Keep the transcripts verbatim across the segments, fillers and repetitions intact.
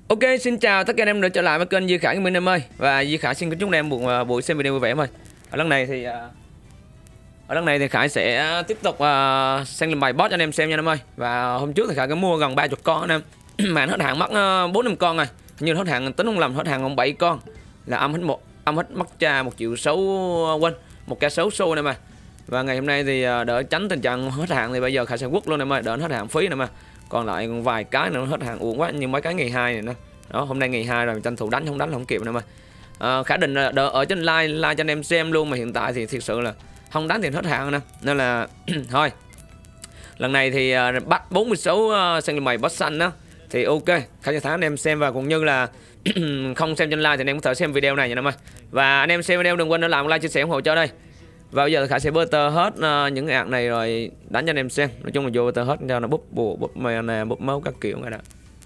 Ok, xin chào tất cả anh em đã trở lại với kênh Duy Khải Gaming em ơi. Và Duy Khải xin kính chúc anh em một buổi xem video vui vẻ em ơi. Ở lần này thì ở lần này thì Khải sẽ tiếp tục uh, xem làm bài boss cho anh em xem nha em ơi. Và hôm trước thì Khải có mua gần ba mươi con anh em. Mà hết hạn mất bốn năm con rồi. Như hết hạn tính không lầm hết hạn còn bảy con. Là âm hết một âm hết mất cha một triệu sáu quên, một ca sáu xu này mà. Và ngày hôm nay thì đỡ tránh tình trạng hết hạn thì bây giờ Khải sẽ quất luôn em ơi, đỡ hết hạn phí này mà. Còn lại còn vài cái nữa hết hàng uổng quá, như mấy cái ngày hai này nữa. Đó, hôm nay ngày hai rồi mình tranh thủ đánh, không đánh không kịp nữa mà. À, Khả định là đợi ở trên like like cho anh em xem luôn, mà hiện tại thì thực sự là không đánh thì hết hạn nè. Nên là thôi. Lần này thì uh, bắt bốn mươi sáu uh, xem mày boss xanh đó thì ok, Khải sẽ thắng anh em xem. Và cũng như là không xem trên like thì anh em có thể xem video này nha anh em ơi. Và anh em xem video đừng quên để làm like, chia sẻ, ủng hộ cho đây. Và bây giờ Khải sẽ butter hết uh, những cái ạc này rồi đánh cho anh em xem. Nói chung là vô butter hết cho nó búp bùa, búp mè nè, búp máu các kiểu này đó.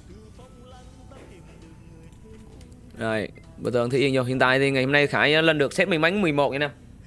Rồi, butter thì yên vô. Hiện tại thì ngày hôm nay Khải lên được set may mắn mười một nha nè.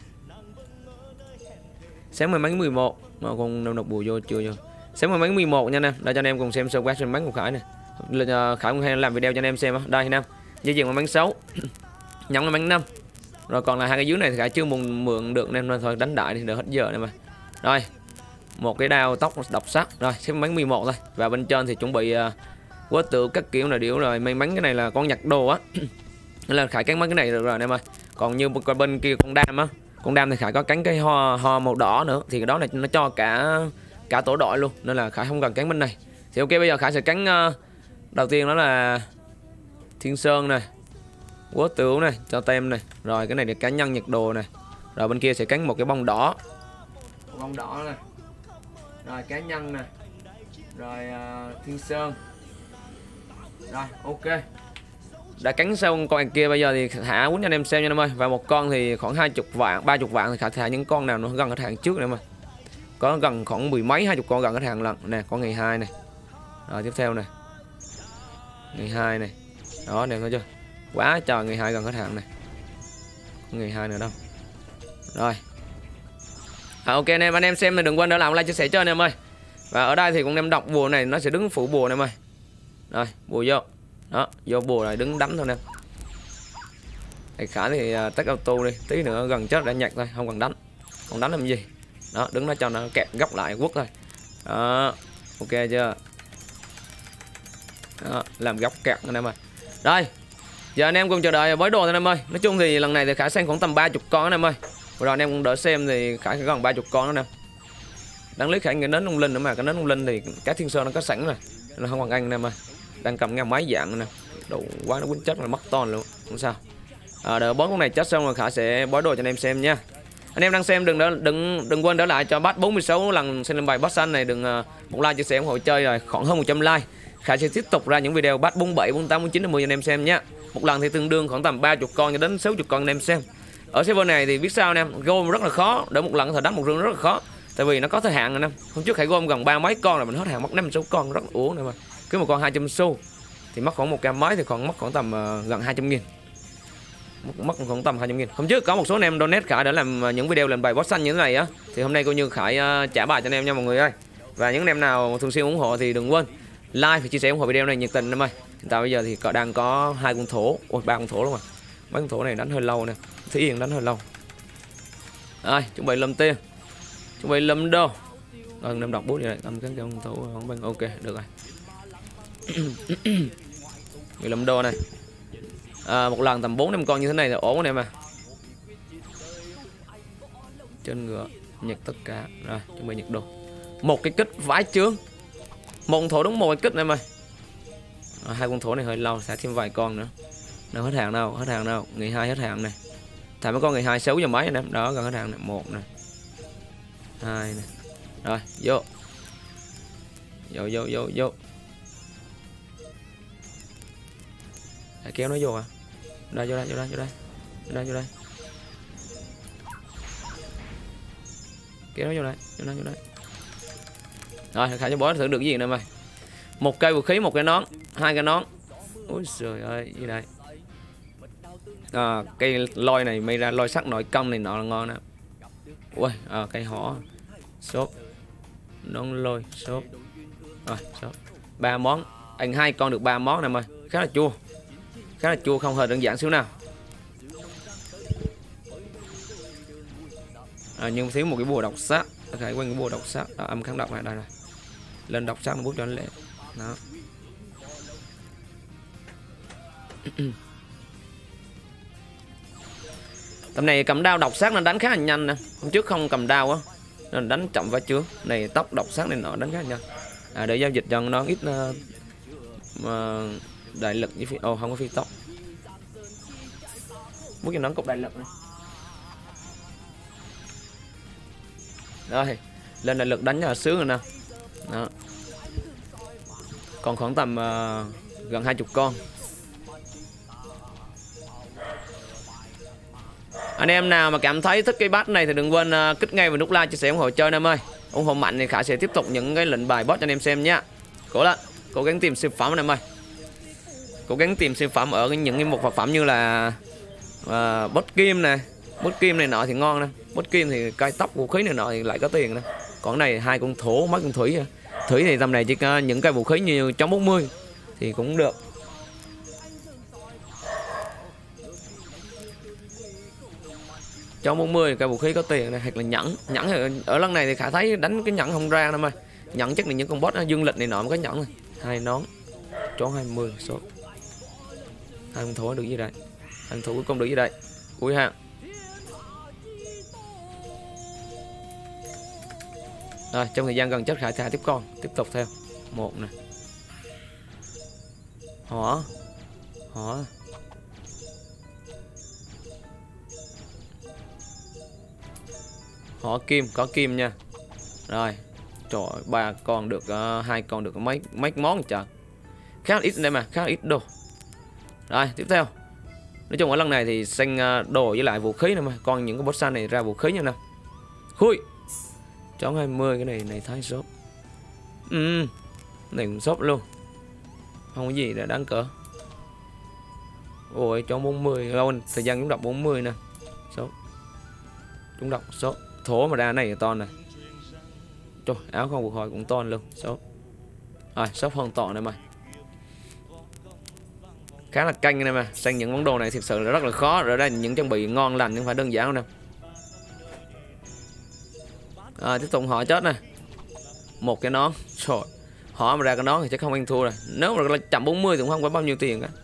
Set may mắn mười một mà còn đâu nộp bùa vô chưa vô. Set may mắn mười một nha nè. Đây cho anh em cùng xem sơ quát may mắn của Khải nè. Khải cũng hay làm video cho anh em xem á. Đây nè. Dây chuyền may mắn sáu. Nhẫn may mắn năm. Rồi còn là hai cái dưới này thì Khải chưa mượn mượn được nên thôi đánh đại thì đỡ hết giờ này mà. Rồi. Một cái đao tóc độc sắc. Rồi, xếp bánh mười một thôi. Và bên trên thì chuẩn bị uh, quất tượng các kiểu là điểu rồi. May mắn cái này là con nhặt đồ á. Nên là Khải cắn mấy cái này được rồi em ơi. Còn như bên kia con đam á, con đam thì Khải có cắn cái ho ho màu đỏ nữa, thì cái đó là nó cho cả cả tổ đội luôn, nên là Khải không cần cắn bên này. Thì ok, bây giờ Khải sẽ cắn uh, đầu tiên đó là Thiên Sơn này, Quốc Tửu này, cho tem này. Rồi cái này là cá nhân nhiệt đồ này. Rồi bên kia sẽ cắn một cái bông đỏ. Một bông đỏ này. Rồi cá nhân này. Rồi uh, Thiên Sơn. Rồi ok. Đã cắn xong con kia, bây giờ thì thả quýnh cho anh em xem nha em ơi. Và một con thì khoảng hai mươi vạn, ba mươi vạn thì Khải thả những con nào nó gần hết hàng trước này mà. Có gần khoảng mười mấy hai chục con gần hết hàng lần nè, con ngày hai này. Rồi tiếp theo này. Ngày hai này. Đó đẹp thôi chưa? Quá trời, ngày hai gần hết hạn này. Không ngày hai nữa đâu. Rồi. À, ok anh em, anh em xem thì đừng quên đỡ làm like, chia sẻ cho anh em ơi. Và ở đây thì cũng em đọc bùa này nó sẽ đứng phủ bùa này em ơi. Rồi, bùa vô. Đó, vô bùa này đứng đánh thôi nè. Thầy Khả thì uh, tắt auto đi, tí nữa gần chết đã nhặt thôi, không cần đánh. Không đánh làm gì. Đó, đứng đó cho nó kẹp góc lại quất thôi. Đó, ok chưa? Đó, làm góc kẹp anh em ơi. Rồi. Giờ anh em cùng chờ đợi với đồ thôi anh em ơi. Nói chung thì lần này thì Khải xem khoảng tầm ba mươi con anh em ơi. Rồi anh em cũng đỡ xem thì Khải gần ba mươi con nữa nè. Đáng lý Khải nghĩ đến ông linh nữa mà, cái đến ông linh thì cá Thiên Sơn nó có sẵn rồi. Nó không bằng anh anh em ơi. Đang cầm nghe máy dạng nè. Đủ quá nó quýnh chết là mất ton luôn. Không sao. À, đợi bốn con này chết xong rồi Khải sẽ bói đồ cho anh em xem nha. Anh em đang xem đừng đỡ, đừng đừng quên đỡ lại cho bắt bốn mươi sáu lần xem bài boss xanh này, đừng uh, một like chia sẻ ủng hộ chơi rồi khoảng hơn một trăm like. Khải sẽ tiếp tục ra những video bắt bốn mươi bảy, bốn mươi tám, bốn mươi chín, bốn mươi anh em xem nhé. Một lần thì tương đương khoảng tầm ba mươi con cho đến sáu mươi con anh em xem. Ở server này thì biết sao anh em, gom rất là khó, để một lần có thể đánh một rương rất là khó. Tại vì nó có thời hạn anh em. Hôm trước Khải gom gần ba mấy con là mình hết hạn mất năm sáu con rất là uổng này mà. Cứ một con hai trăm xu thì mất khoảng một cam mấy thì còn mất khoảng tầm uh, gần hai trăm nghìn. Mất khoảng tầm hai trăm nghìn. Hôm trước có một số anh em donate Khải để làm những video làm bài boss xanh như thế này á, thì hôm nay coi như Khải uh, trả bài cho anh em nha mọi người ơi. Và những anh em nào thường xuyên ủng hộ thì đừng quên like và chia sẻ ủng hộ video này nhiệt tình em ơi. Hiện tại bây giờ thì đang có hai con thổ, ôi ba con thổ luôn mà. Mấy con thổ này đánh hơi lâu nè, Thí Yên đánh hơi lâu. Rồi, chuẩn bị lâm tiền. Chuẩn bị lâm đô. Rồi em đọc bút vậy này, cầm cái con thổ không bằng ok, được rồi. Người lâm đô này. À, một lần tầm bốn năm con như thế này là ổn anh em à. Trên ngựa nhặt tất cả. Rồi, chuẩn bị nhặt đồ. Một cái kích vãi chướng. Một con thổ đúng một cái kích em ơi. À, hai con thổ này hơi lâu, sẽ thêm vài con nữa. Đâu hết hàng đâu, hết hàng đâu. Ngày hai hết hàng này. Thả mấy con ngày hai sáu giờ mấy anh em. Đó gần hết hàng này, một này. Hai này. Rồi, vô. Vô vô vô vô. Hãy kéo nó vô à. Đây vô đây, vô đây, vô đây. Vô đây, vô đây. Kéo nó vô đây, vô đây, vô đây. Rồi, Khải cho bó thử được cái gì nè mày. Một cây vũ khí, một cái nón, hai cái nón. Ôi trời ơi, gì đây? À, cây lôi này mày ra lôi sắt nội công này nọ là ngon nè. Ui, à, cây hỏ. Shop. Nón lôi, shop. Rồi, shop. Ba món. Anh hai con được ba món nè mày. khá là chua. Khá là chua, không hề đơn giản xíu nào. À, nhưng thiếu một cái bùa độc sát. Khải quên cái bùa độc sát. À, âm kháng độc này đây này. Lên độc sát nó bút cho anh lệ. Đó. Tầm này cầm đao độc sát nó đánh khá là nhanh nè. Hôm trước không cầm đao á, nên đánh chậm vài trước. Này tốc độc sát này nọ đánh khá là nhanh. À, để giao dịch cho nó ít uh, mà đại lực với phi. Ồ, oh, không có phi tốc. Muốn cho nó cục đại lực này. Rồi, lên đại lực đánh là sướng rồi nè. Đó. Còn khoảng tầm uh, gần hai chục con. Anh em nào mà cảm thấy thích cái bát này thì đừng quên uh, kích ngay vào nút like, chia sẻ ủng hộ chơi anh em ơi. Ủng hộ mạnh thì Khải sẽ tiếp tục những cái lệnh bài boss cho anh em xem nhá. Cố lên, cố gắng tìm siêu phẩm anh em ơi. Cố gắng tìm siêu phẩm ở những cái mục vật phẩm như là uh, boss kim nè, boss kim này nọ thì ngon nè. Boss kim thì cai tóc vũ khí này nọ thì lại có tiền nè. Còn này hai con thổ, mấy con thủy. Thủy thì tầm này chỉ có những cái vũ khí như chống bốn mươi thì cũng được. Chống bốn mươi cái vũ khí có tiền này, hoặc là nhẫn. Nhẫn thì ở lần này thì Khả thấy đánh cái nhẫn không ra đâu mà. Nhẫn chắc là những con boss dương lịch này nọ mới có nhẫn rồi. Hai nón. Chó hai mươi số. Hai con thổ được gì đây? Hai con thổ cuối cùng được gì đây? Cuối ha. Rồi, trong thời gian gần chết Khải thả tiếp con, tiếp tục theo. Một nè. Hỏa. Hỏa. Hỏa kim, có kim nha. Rồi. Trời ơi, ba con được uh, hai con được mấy mấy món trời. Khá là ít đây mà, khá là ít đồ. Rồi, tiếp theo. Nói chung ở lần này thì xanh uh, đồ với lại vũ khí nữa mà, còn những cái boss này ra vũ khí nha nè. Khui. Chón hai mươi cái này này thái shop. Ừ. Này cũng shop luôn. Không có gì để đáng cỡ. Ôi chón bốn mươi lâu thời gian chúng đọc bốn mươi nè. Shop. Chúng đọc shop. Thổ mà ra này là to nè. Trời, áo không phục hồi cũng to luôn. Shop. Rồi, shop hơn to này mà. Khá là canh này mà. Xanh những món đồ này thực sự là rất là khó. Rồi đây những trang bị ngon lành nhưng phải đơn giản đâu nè. À, tiếp tục họ chết nè. Một cái nón. Trời, họ mà ra cái nón thì chắc không ăn thua rồi. Nếu mà là một trăm bốn mươi thì cũng không có bao nhiêu tiền cả.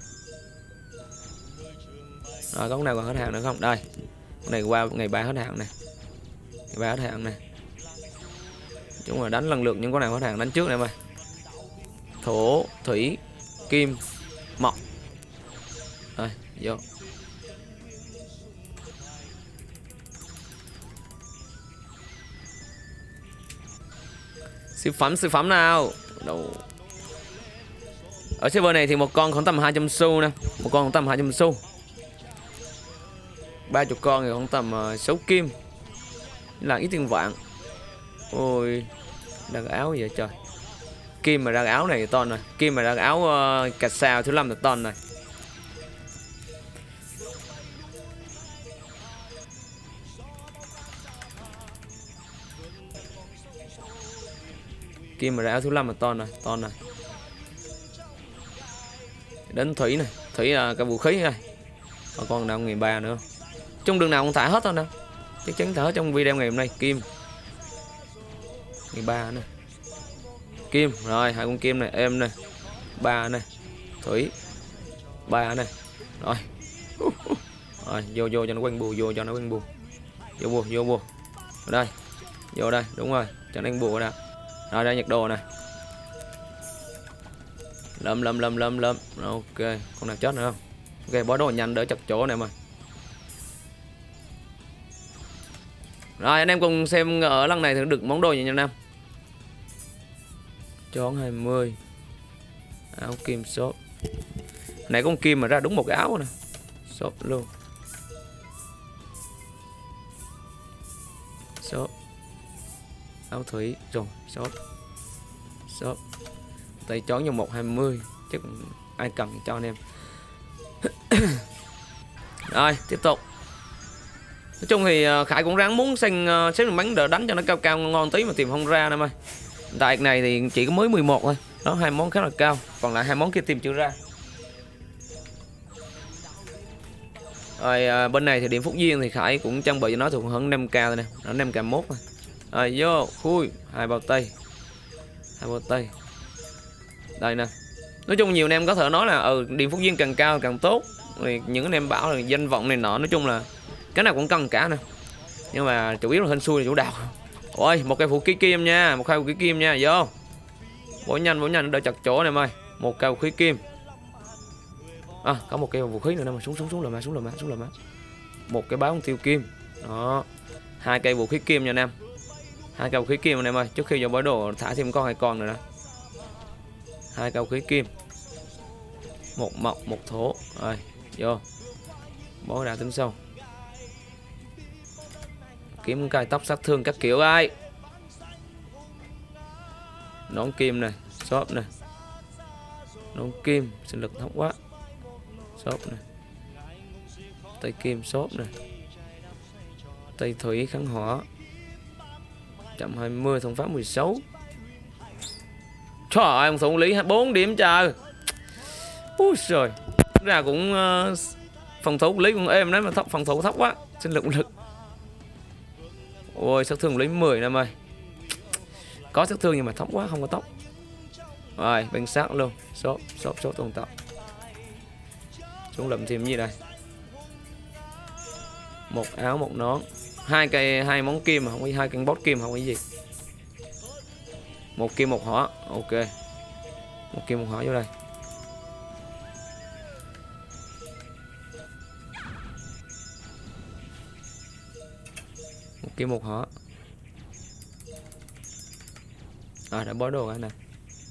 Rồi có con nào còn hết hàng nữa không? Đây. Con này qua ngày ba hết hàng nè. Ngày ba hết hàng nè. Chúng là đánh lần lượt những con nào hết hàng đánh trước này mà. Thổ, thủy, kim, mộc. Rồi, vô. Siêu phẩm, siêu phẩm nào. Đâu. Ở server này thì một con khoảng tầm hai trăm xu nè. Một con khoảng tầm hai trăm xu. ba mươi con thì khoảng tầm uh, sáu kim. Là ít tiền vạn. Ôi. Đang áo vậy trời. Kim mà ra áo này to rồi. Kim mà ra áo uh, cà sao thứ năm là to rồi. Kim mà ra áo thứ năm là to này, to này. Đến thủy này, thủy là cái vũ khí này. Còn con nào ngày ba nữa. Trong đường nào cũng thả hết thôi nè. Chắc chắn thả hết trong video ngày hôm nay. Kim. Ngày ba này. Kim, rồi hai con kim này, em này. Ba này. Thủy. Ba này. Rồi. Rồi, vô vô cho nó quanh bù, vô cho nó quanh bù. Vô bù, vô bù. Ở đây. Vô đây, đúng rồi, cho nó quanh bù ở đây. Rồi ra nhiệt độ này. Lâm lâm lâm lâm lâm. Ok, con nào chết nữa không? Ok, bỏ đồ nhanh đỡ chặt chỗ này mà. Rồi anh em cùng xem ở lần này thì được món đồ gì nha anh em. Chón hai mươi. Áo kim shop. Này con kim mà ra đúng một cái áo nè. Shop luôn. Shop. Áo thủy rồi, shop. Shop. Tay chón cho một hai mươi. Chắc ai cần thì cho anh em. Rồi, tiếp tục. Nói chung thì Khải cũng ráng muốn xanh xếp đường bắn đỡ đánh cho nó cao cao ngon tí mà tìm không ra em ơi. Tại này thì chỉ có mới mười một thôi. Đó, hai món khá là cao. Còn lại hai món kia tìm chưa ra. Rồi à, bên này thì điểm phúc duyên thì Khải cũng trang bị cho nó thuộc hơn năm k thôi nè, nó năm k mốt thôi. Rồi vô khui hai bao tay, hai bao tay đây nè. Nói chung nhiều anh em có thể nói là ừ điểm phúc duyên càng cao càng tốt, thì những anh em bảo là danh vọng này nọ, nói chung là cái nào cũng cần cả nè, nhưng mà chủ yếu là hên xui là chủ đạo. Ôi một cây vũ khí kim nha, một cây vũ khí kim nha, vô bổ nhanh bổ nhanh đợi chặt chỗ này ơi. Một cây vũ khí kim, à có một cây vũ khí nữa nè, mà xuống xuống xuống là má xuống là má xuống là má. Một cái báo tiêu kim đó, hai cây vũ khí kim nha anh em, hai cây vũ khí kim anh em ơi. Trước khi vào bản đồ thả thêm con hai con nữa nè, hai cây vũ khí kim, một mộc một thổ. Rồi vô bó đá tính sâu, kiếm cài tóc sát thương các kiểu ai. Nón kim này, shop này, nón kim sinh lực thấp quá, shop này, tay kim shop này, tay thủy kháng hỏa một trăm hai mươi, thông pháp mười sáu. Trời ơi, ông thủ lý bốn điểm trời. Úi trời, ra cũng uh, phòng thủ lý cũng êm đấy, mà thấp phòng thủ thấp quá, sinh lực lực. Ôi sát thương lý mười em ơi, có sát thương nhưng mà thấp quá, không có tốc. Rồi bên sát luôn, shop shop shop tồn tại. Xuống lượm thêm gì đây, một áo một nón, hai cây hai món kim mà không có, hai cây bot kim không có gì. Một kim một hỏa, ok, một kim một hỏa vô đây. Một kim một hỏa. À đã bó đồ cái này.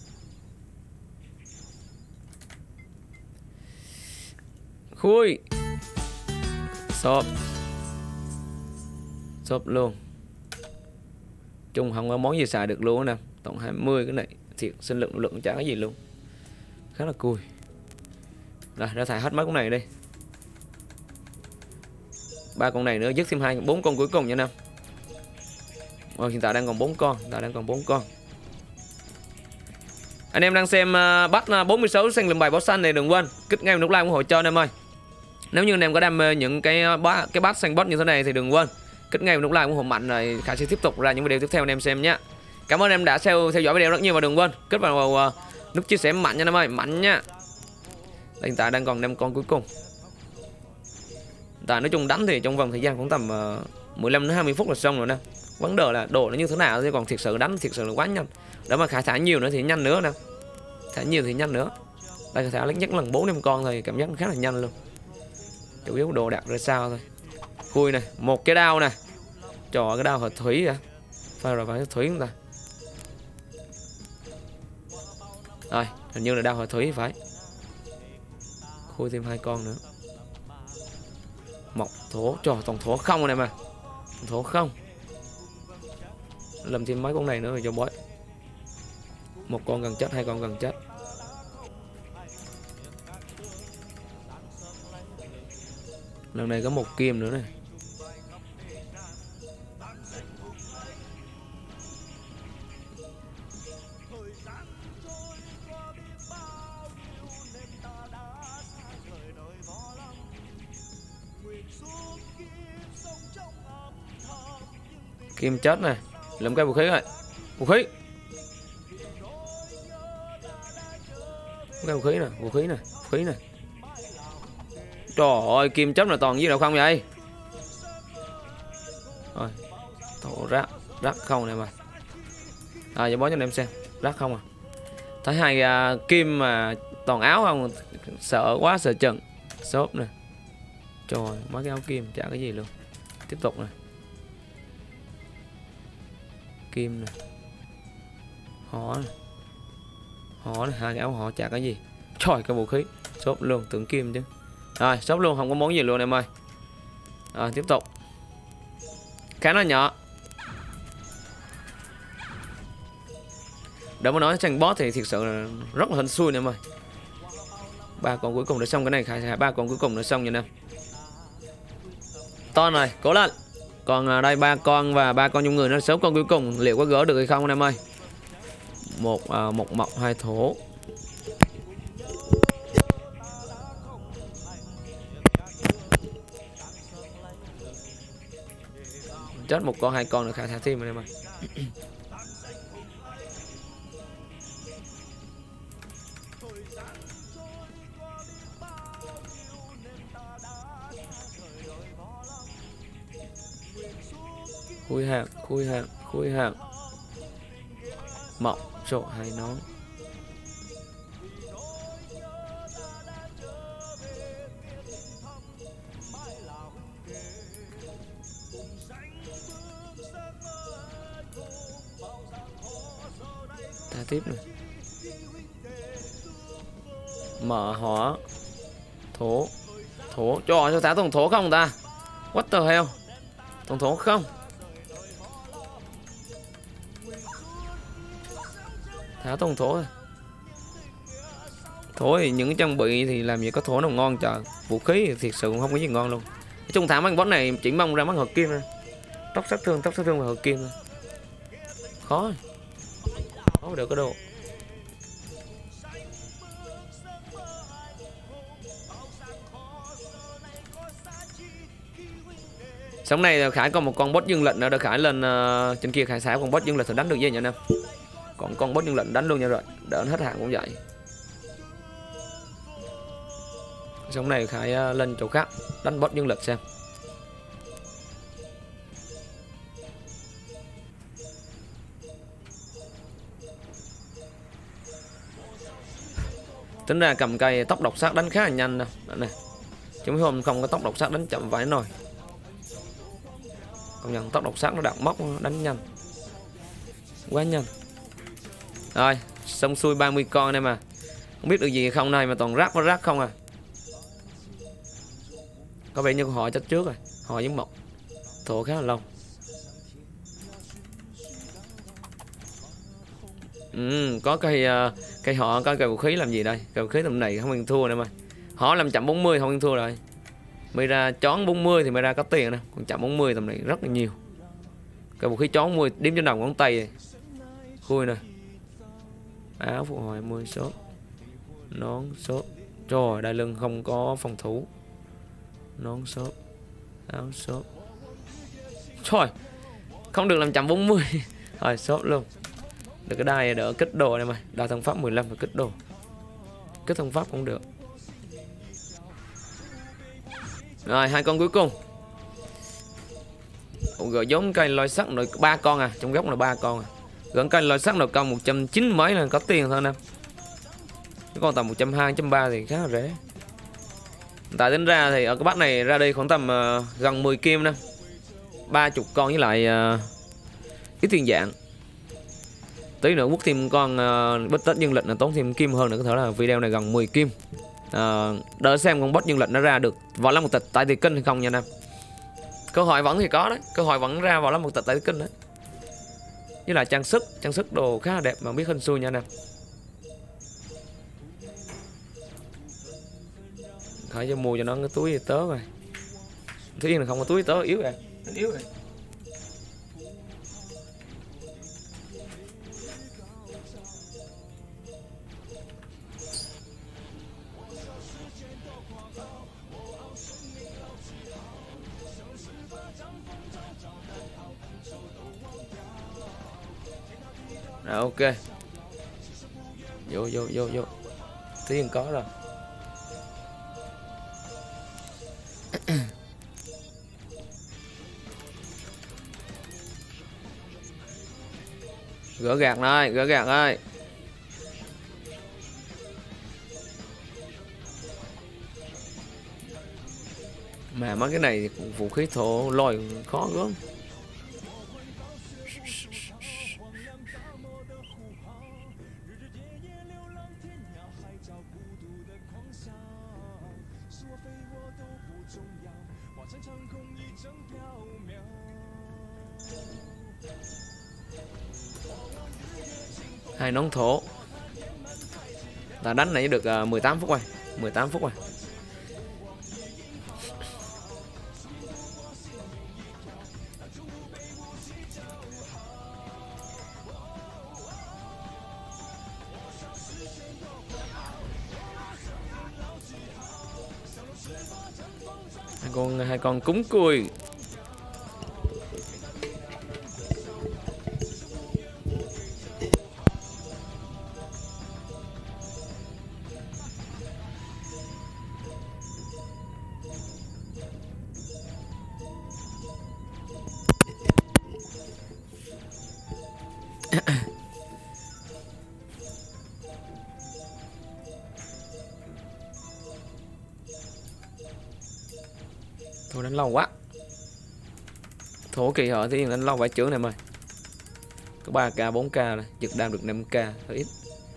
Khui shop shop luôn, chung không có món gì xài được luôn nè. Tổng hai mươi cái này thiệt, sinh lượng lượng chả cái gì luôn, khá là cùi. Rồi đã thải hết mấy con này đi, ba con này nữa dứt thêm hai bốn con cuối cùng nha nam. Rồi hiện tại đang còn bốn con, hiện tại đang còn bốn con. Anh em đang xem uh, bắt uh, bốn mươi sáu sang lượm bài boss xanh này, đừng quên kích ngay nút like ủng hộ cho anh em ơi. Nếu như anh em có đam mê những cái uh, cái bắt xanh boss như thế này thì đừng quên kích ngay nút like ủng hộ mạnh, rồi Khải sẽ tiếp tục ra những video tiếp theo anh em xem nhé. Cảm ơn em đã theo theo dõi video rất nhiều, và đừng quên kích vào uh, nút chia sẻ mạnh nha anh em ơi, mạnh nha. Hiện tại đang còn năm con cuối cùng. Tại nói chung đánh thì trong vòng thời gian cũng tầm uh, mười lăm đến hai mươi phút là xong rồi nè. Vấn đề là đồ nó như thế nào, chứ còn thiệt sự đánh thiệt sự là quá nhanh. Để mà Khải thả nhiều nữa thì nhanh nữa nè, thả nhiều thì nhanh nữa. Đây thả lớn nhất lần bốn năm con thì cảm giác khá là nhanh luôn. Chủ yếu đồ đạc ra sao thôi. Khui này, một cái đao nè. Trời, cái đao hợp thủy à? Phải rồi, phải thủy không ta? Rồi, hình như là đao hợp thủy phải. Khui thêm hai con nữa. Mộc thổ, trời, toàn thổ không này mà. Thổ không. Làm thêm mấy con này nữa rồi cho bói. Một con gần chết, hai con gần chết. Lần này có một kim nữa này. Kim chết này. Lượm cái vũ khí rồi. Vũ khí. Cái vũ khí nè, vũ khí nè, vũ khí nè. Trời ơi, kim chấp là toàn gì đâu không vậy? Rồi, thổ rác, rác không này mà. À, giờ bó cho anh em xem, rác không à. Thấy hai uh, kim mà toàn áo không, sợ quá sợ chừng. Xốp nè. Trời, mấy cái áo kim chả cái gì luôn. Tiếp tục nè. Kim nè. Hỏ nè. Hỏ nè, hai cái áo hỏ chả cái gì. Trời, cái vũ khí. Xốp luôn, tưởng kim chứ. Rồi, shop luôn, không có món gì luôn em ơi. Rồi, tiếp tục. Khá nó nhỏ. Để mà nói tranh boss thì thực sự là rất là hên xui em ơi. Ba con cuối cùng đã xong, cái này khai ba con cuối cùng đã xong nha em. To rồi, cố lên. Còn đây ba con và ba con trong người nó sáu con cuối cùng, liệu có gỡ được hay không em ơi. Một uh, một mộc hai thổ. chết một con hai con nữa khai thả thêm rồi em ơi. Khui hàng, khui hàng, khui hàng. Mộng, số hai nón. Ta tiếp này. Mở hỏa. Thổ. Thổ, cho cho thả tổng thổ không ta? What the hell? Tổng thổ không? Thả tổng thổ rồi. Thổ thì những trang bị thì làm gì có thổ nào ngon trời. Vũ khí thì thiệt sự cũng không có gì ngon luôn. Nói chung thả mấy boss này chỉ mong ra mắt hợp kim thôi. Tốc sát thương, tốc sát thương và hợp kim thôi. Khó. Khó được cái đồ. Sống này Khải còn một con boss dương lệnh nữa để Khải lên uh, trên kia Khải xả con boss dương lệnh thử đánh được gì nhỉ anh em. Còn con boss dương lệnh đánh luôn nha rồi. Đỡ hết hạn cũng vậy. Sống này Khải uh, lên chỗ khác đánh boss dương lệnh xem. Tính ra cầm cây tốc độc sát đánh khá là nhanh nè. Này. Chứ mấy hôm không có tốc độc sát đánh chậm vãi nồi. Công nhận tốc độc sát nó đặt móc đánh nhanh. Quá nhanh. Rồi, xong xuôi ba mươi con đây mà. Không biết được gì không này mà toàn rác có rác không à. Có vẻ như họ chết trước rồi. Họ với mộc. Thổ khá là lâu. Ừ, có cây cây họ có cây vũ khí làm gì đây? Cây vũ khí tầm này không ăn thua nữa mà. Họ làm chậm bốn mươi không ăn thua rồi. Mới ra chón bốn mươi thì mới ra có tiền nè, còn chậm bốn mươi tầm này rất là nhiều. Cây vũ khí chón bốn mươi đếm trên đầu ngón tay này. Khui nè. Áo phục hồi hai mươi số. Nón số. Trời, đai lưng không có phòng thủ. Nón số. Áo số. Trời, không được làm chậm bốn mươi. Rồi số luôn. Được cái đai đỡ kích đồ này mà. Đai thân pháp mười lăm và kích đồ. Kích thân pháp cũng được. Rồi hai con cuối cùng. Rồi giống cây lôi sắt nội ba con à, trong góc là ba con à. Gần cây lôi sắt nội công một trăm chín mươi mấy là có tiền thôi nè. Cái con tầm một trăm hai mươi, một trăm ba mươi thì khá là rẻ. Tại tính ra thì ở cái bát này ra đi khoảng tầm uh, gần mười kim nè. ba mươi con với lại uh, ít tiền dạng. Tí nữa quốc thêm con uh, bích tết dương lịch là tốn thêm kim hơn nữa, có thể là video này gần mười kim. Uh, đỡ xem con boss dương lịch nó ra được võ lâm một tịch tại Tiền Kinh hay không nha anh em. Cơ hội vẫn thì có đấy, cơ hội vẫn ra võ lâm một tịch tại Tiền Kinh đấy. Với là trang sức, trang sức đồ khá là đẹp mà biết hên xui nha anh em. Khởi cho mua cho nó cái túi tớ rồi. Thứ nhiên là không có túi tớ yếu rồi, nó yếu rồi. Rồi ok. Vô vô vô vô. Thứ nhiên có rồi. Gỡ gạt này, gỡ gạt ơi. Mà mấy cái này vũ khí thổ lôi khó gớm. Hai nón thổ. Ta đánh này được uh, mười tám phút rồi, mười tám phút rồi. Hai con hai con cúng cùi. Thôi đánh lâu quá. Thổ kỳ hở thì đánh lâu vài chữ này em ơi. Có ba k bốn k này, giật đam được năm k, hơi ít.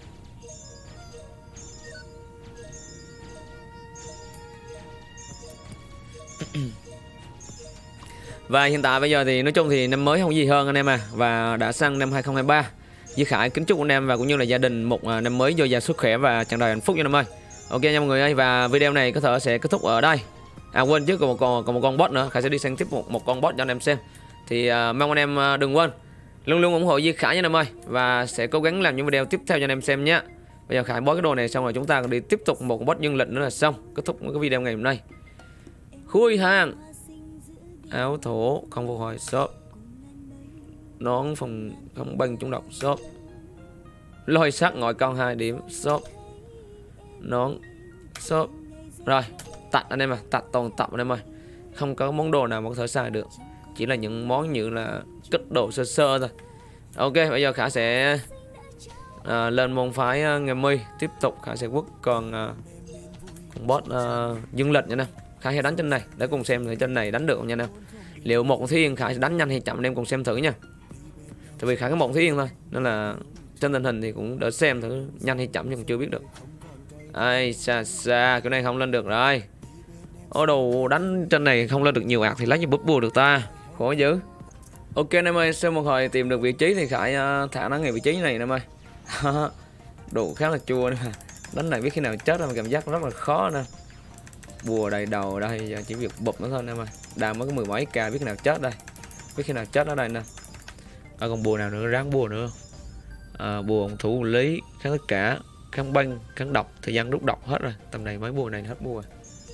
Và hiện tại bây giờ thì nói chung thì năm mới không gì hơn anh em à. Và đã sang năm hai không hai ba. Duy Khải kính chúc anh em và cũng như là gia đình một năm mới dồi dào sức khỏe và tràn đầy hạnh phúc nha anh em ơi. Ok nha mọi người ơi, và video này có thể sẽ kết thúc ở đây. À quên chứ còn một con còn một con boss nữa, Khải sẽ đi sang tiếp một một con boss cho anh em xem. Thì uh, mong anh em uh, đừng quên luôn luôn ủng hộ Duy Khải nha anh em ơi, và sẽ cố gắng làm những video tiếp theo cho anh em xem nhé. Bây giờ Khải bó cái đồ này xong rồi chúng ta đi tiếp tục một con boss dương lịch nữa là xong, kết thúc cái video ngày hôm nay. Khui hàng áo thổ không phục hồi shop, nón phòng không băng trúng độc shop, lôi sắt ngồi con hai điểm shop, nón shop. Rồi tạch anh em à, tạch toàn tập anh em ơi, không có món đồ nào mà có thể xài được, chỉ là những món như là kích đồ sơ sơ thôi. Ok bây giờ Khả sẽ à, lên môn phái uh, ngày mi tiếp tục. Khả sẽ quất còn uh, con boss uh, dương lịch nha nè. Khả sẽ đánh trên này để cùng xem thử trên này đánh được không nha nè. Liệu một thiên Khả sẽ đánh nhanh hay chậm anh em cùng xem thử nha. Tại vì Khả có một thiên thôi nên là trên tình hình thì cũng đỡ xem thử nhanh hay chậm nhưng chưa biết được. Ai xa xa cái này không lên được rồi. Ô đồ đánh trên này không lên được nhiều ạc thì lấy gì búp bùa được ta, khổ dữ. Ok anh em ơi, sau một hồi tìm được vị trí thì Khải uh, thả nó ngay vị trí này anh em ơi. Đồ khá là chua nữa mà. Đánh này biết khi nào chết mà cảm giác rất là khó nè. Bùa đầy đầu đây, giờ chỉ việc bụp nó thôi anh em ơi. Đào mới có mười mấy k biết khi nào chết đây. Biết khi nào chết ở đây nè. À, còn bùa nào nữa, ráng bùa nữa. À, bùa thủ lý, kháng tất cả, kháng băng, kháng độc, thời gian rút độc hết rồi. Tầm này mấy bùa này hết bùa rồi.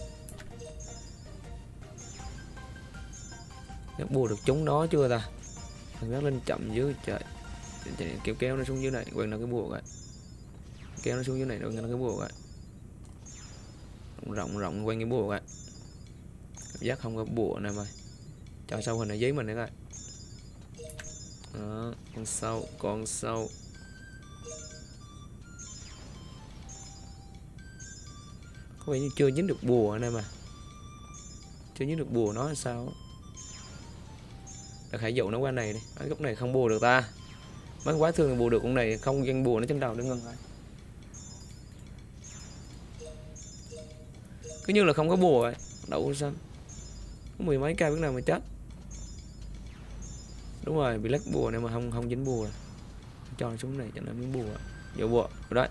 Các bùa được chúng nó chưa ta? Thằng gác lên chậm dưới trời. Kéo kéo nó xuống dưới này, quên là cái bùa rồi. Kéo nó xuống dưới này, quên là cái bùa rồi. Rộng rộng quanh cái bùa rồi. Cảm giác không có bùa này mà. Cho sâu hình ở giấy mình nữa coi. Đó, con sâu, con sâu. Có vẻ như chưa dính được bùa anh em mà. Chưa dính được bùa nó là sao? Để Khải dụ nó qua này đi. Cái góc này không bùa được ta. Mấy quá thương bùa được con này không gian bùa nó trên đầu nó ngân lại. Cứ như là không có bùa vậy. Đậu xanh. Có mười mấy k biết nào mà chết. Đúng rồi, bị lắc bùa này mà không không dính bùa. Cho nó xuống này cho nó miếng bùa. Vô bùa. Đấy.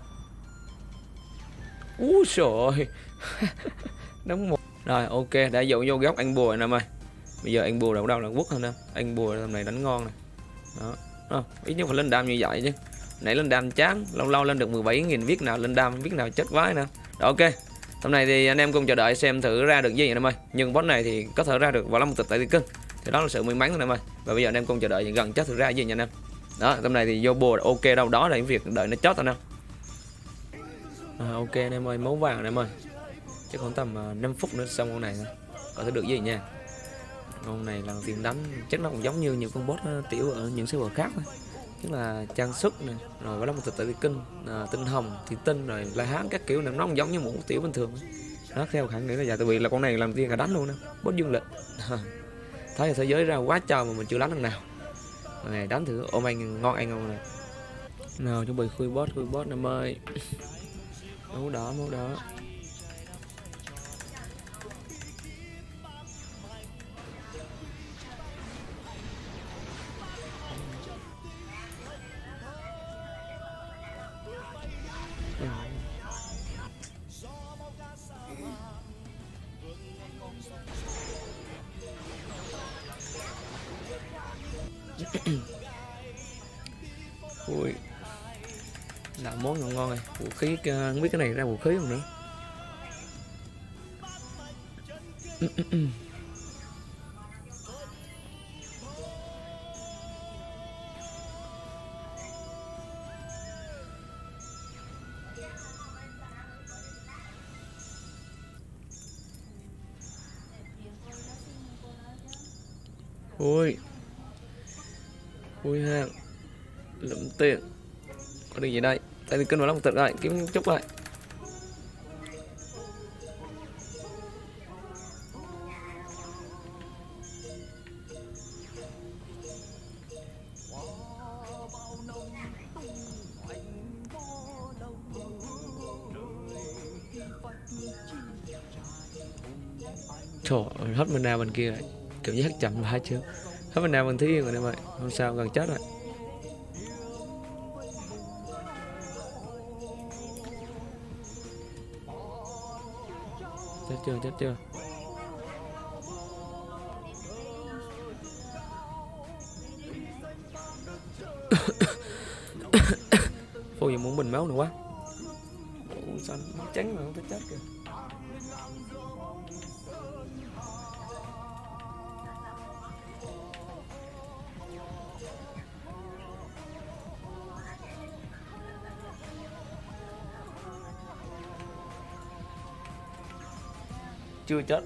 Úi trời. Đóng một. Rồi ok, đã dụ vô góc anh bùa nè mày. Bây giờ anh bùa đâu đâu là quất hơn nè. Anh bùa tầm này đánh ngon nè. Đó. Đó. Ít nhất phải lên đam như vậy chứ. Nãy lên đam chán, lâu lâu lên được mười bảy nghìn viết nào lên đam, viết nào chết quái nè. Rồi ok. Tầm này thì anh em cùng chờ đợi xem thử ra được gì anh em ơi. Nhưng boss này thì có thể ra được vào lâm một tịch tại cưng. Thì đó là sự may mắn anh em ơi. Và bây giờ anh em cùng chờ đợi gần chết thử ra gì nha anh em. Đó, tầm này thì vô bùa ok đâu đó là những việc đợi nó chết anh em. À, ok anh em ơi, máu vàng anh em ơi. Chắc khoảng tầm uh, năm phút nữa xong con này thôi. Có thể được gì nha. Con này lần tiền đánh chắc nó cũng giống như những con boss uh, tiểu ở những server khác thôi. Tức là trang sức này, rồi với một tịch tự kinh, uh, tinh hồng, thì tinh rồi la hán các kiểu này nó không giống như một tiểu bình thường. Đó theo khẳng định là dạ tại vì là con này làm tiên cả đánh luôn nè, boss dương lịch. Thấy là thế giới ra quá trời mà mình chưa đánh lần nào. Con này đánh thử ôm anh ngon anh ngon này. Nào chuẩn bị khui boss, khui boss em ơi. Máu đỏ, máu đỏ. Ui là món ngon ngon này, vũ khí không biết cái này ra vũ khí không nữa. Ui ui ha lụm tiền có được gì đây, tại vì cân vào lòng tật lại kiếm chút lại. Trời ơi, hết mana bên kia lại kiểu giác chậm lại chưa. Hết mana bên Thúy Yên rồi em ơi. Không sao, gần chết rồi. Chết chưa, chết chưa. Phô giờ muốn bình máu nữa quá. Ủa, sao nó trắng mà không thể chết kìa. Chưa chết.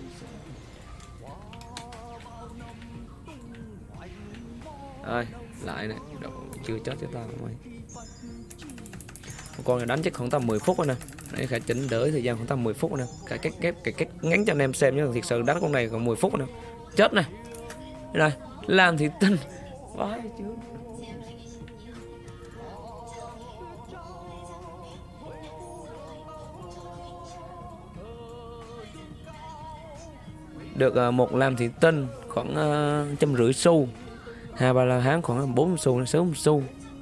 Ơi, lại này, đâu, chưa chết cho tao mày. Con này đánh chắc khoảng tầm mười phút rồi nè. Để Khải chỉnh đỡ thời gian khoảng tầm mười phút rồi nè. Cái cách ghép cái cách ngắn cho anh em xem nhé, thiệt sự đánh con này còn mười phút rồi nè. Chết này. Đây, làm thì tinh. Vãi chứ. Được uh, một làm thị tinh khoảng uh, trăm rưỡi xu, hai ba la hán khoảng bốn xu, sáu xu.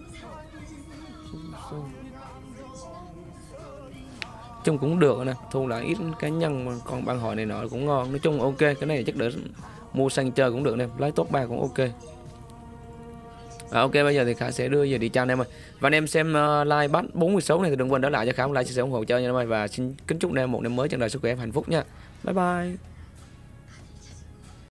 Chung cũng được nè, thu lại ít cá nhân mà còn ban hội này nọ cũng ngon. Nói chung ok, cái này chắc để mua sang chơi cũng được nè, lấy top ba cũng ok. À, ok, bây giờ thì Khải sẽ đưa về đi channel em ơi. Và anh em xem uh, like bắt bốn mươi sáu này thì đừng quên đỡ lại cho Khải một like, chia sẻ ủng hộ chơi nha em ơi. Và xin kính chúc anh em một năm mới tràn đầy sức khỏe và hạnh phúc nha. Bye bye.